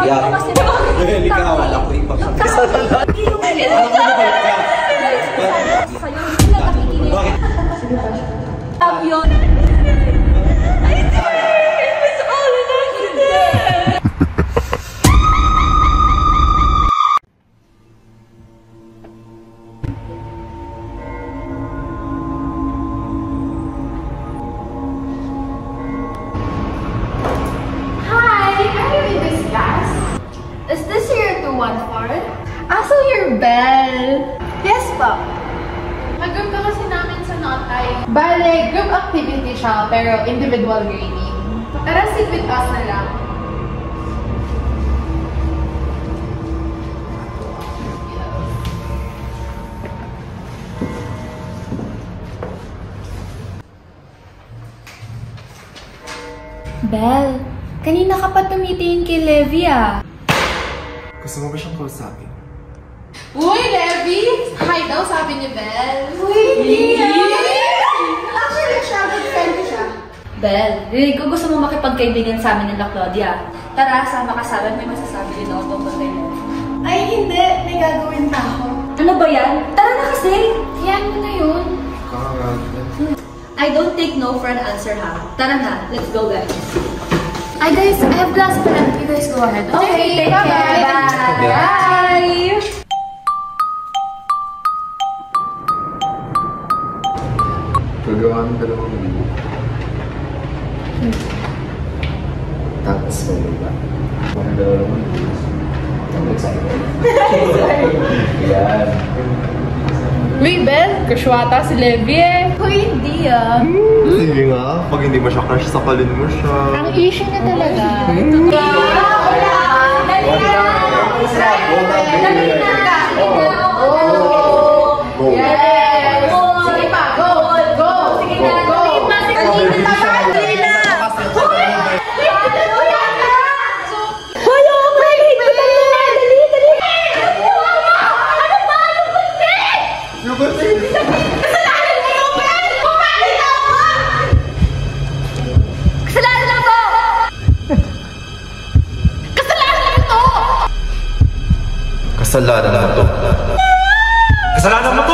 sabi ko kasi ikaw, wala ko ipapakita. Yun. Is this your 214? So you're Belle? Yes po. Mag-group ka kasi namin sa Notay. Bale, group activity siya, pero individual grading. Tara, sit with us na lang. Belle, kanina ka pa tumitingin kay Levi ah. Gusto mo ba siyang kausapin? Uy, Levi! Hi daw, sabi ni Belle. Uy, hindi Actually, siya, good friend ko siya. Belle, rinig ko gusto mo makipagkaibigan sa amin nila Claudia. Tara, sama ka sa amin, may masasabi din ako tungkol kayo. Ay, hindi. May gagawin pa ako. Ano ba yan? Tara na kasi! Yan mo na yun. I don't take no for an answer ha. Tara na, let's go guys. Ay guys, I have class pa lang. You guys go ahead. Okay, take care. Bye! Bye! Gagawa ng dalawang video. Tapos kayo ba? Parang dalawang video. I'm excited. Yan. Uy, Belle, crush wata si Levi eh. Uy, hindi ah. Sige nga, pag hindi mo siya crush, sakalin mo siya. Ang issue niya talaga. Yes! Sige pa, go! Go! Sige na, go! Kasalanan mo to! Kasalanan mo to!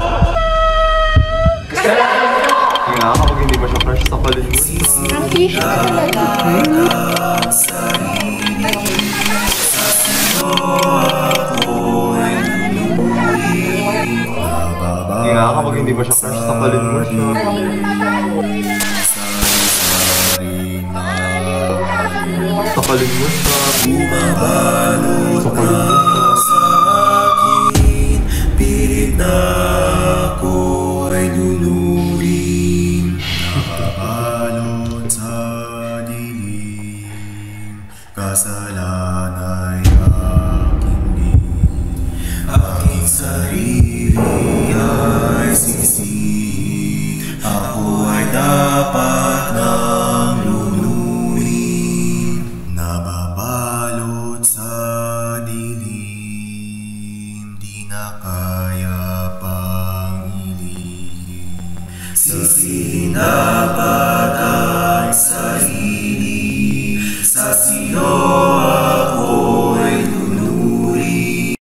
Kasalanan mo to! Nga kapag hindi mo siya crush, sakalin mo siya. Ang issue na talaga. Nga kapag hindi mo siya crush, sakalin mo siya. Sakalin mo siya. Sakalin mo siya. Pilit na ako'y luluring, nakabalot sa dilim. Kasalanan ay aking din, aking sarili ay sisi. Ako ay dapat nang luluring, nababalot sa dilim. Di na kaya pang ilim, sisi dapat ay sa